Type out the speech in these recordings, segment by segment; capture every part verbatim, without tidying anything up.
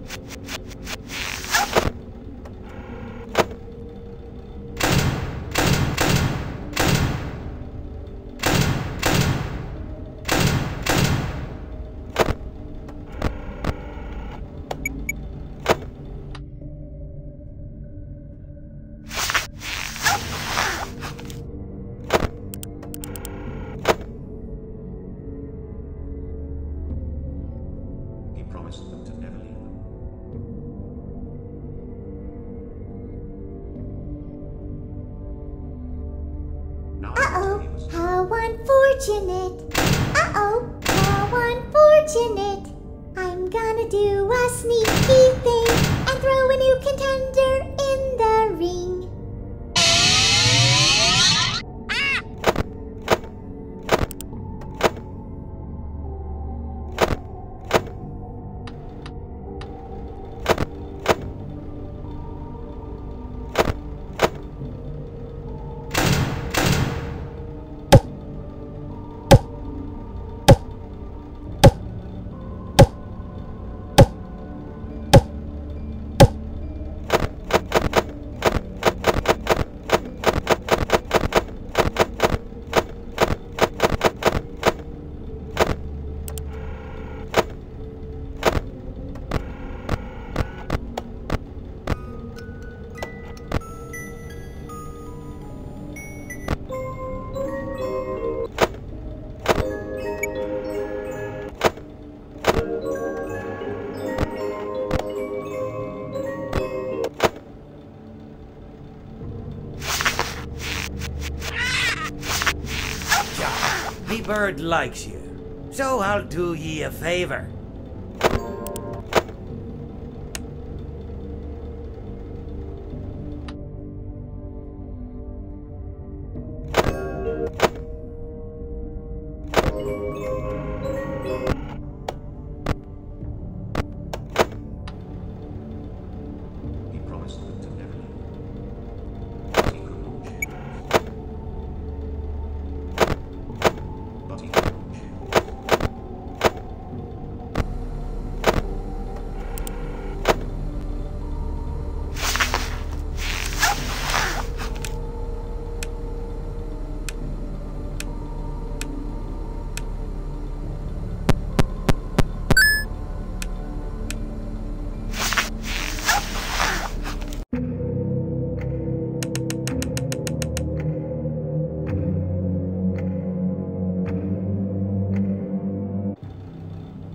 Promised them to never leave them. Now Uh-oh, how unfortunate. Uh-oh, how unfortunate. I'm gonna do a sneaky thing and throw a new contender in the ring. The bird likes you, so I'll do ye a favor. He promised them to never leave them. But he could not choose. But he could not choose.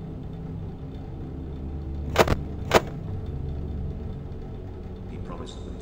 He promised them